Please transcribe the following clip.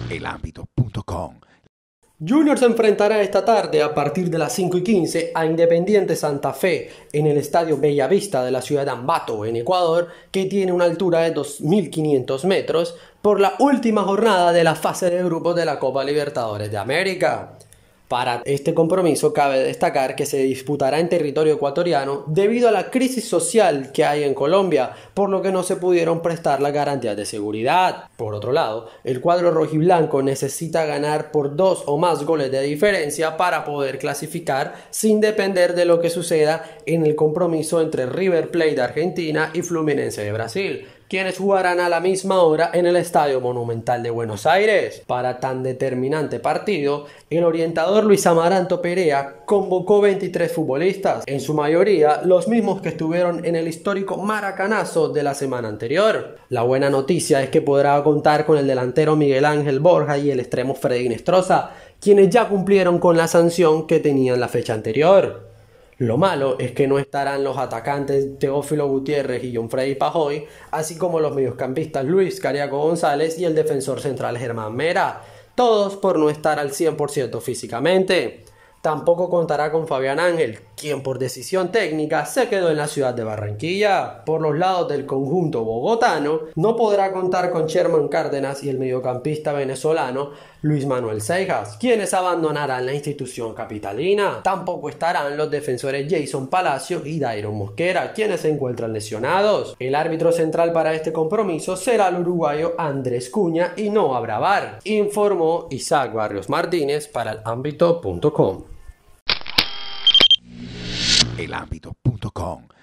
elambito.com. Junior se enfrentará esta tarde a partir de las 5:15 a Independiente Santa Fe en el Estadio Bellavista de la ciudad de Ambato, en Ecuador, que tiene una altura de 2.500 metros, por la última jornada de la fase de grupos de la Copa Libertadores de América. Para este compromiso cabe destacar que se disputará en territorio ecuatoriano debido a la crisis social que hay en Colombia, por lo que no se pudieron prestar las garantías de seguridad. Por otro lado, el cuadro rojiblanco necesita ganar por 2 o más goles de diferencia para poder clasificar sin depender de lo que suceda en el compromiso entre River Plate de Argentina y Fluminense de Brasil, quienes jugarán a la misma hora en el Estadio Monumental de Buenos Aires. Para tan determinante partido, el orientador Luis Amaranto Perea convocó 23 futbolistas, en su mayoría los mismos que estuvieron en el histórico Maracanazo de la semana anterior. La buena noticia es que podrá contar con el delantero Miguel Ángel Borja y el extremo Freddy Nestroza, quienes ya cumplieron con la sanción que tenían la fecha anterior. Lo malo es que no estarán los atacantes Teófilo Gutiérrez y John Freddy Pajoy, así como los mediocampistas Luis Cariaco González y el defensor central Germán Mera, todos por no estar al 100% físicamente. Tampoco contará con Fabián Ángel, quien por decisión técnica se quedó en la ciudad de Barranquilla. Por los lados del conjunto bogotano, no podrá contar con Sherman Cárdenas y el mediocampista venezolano Luis Manuel Seijas, quienes abandonarán la institución capitalina. Tampoco estarán los defensores Jason Palacio y Dairon Mosquera, quienes se encuentran lesionados. El árbitro central para este compromiso será el uruguayo Andrés Cuña y no habrá VAR, informó Isaac Barrios Martínez para elambito.com. elambito.com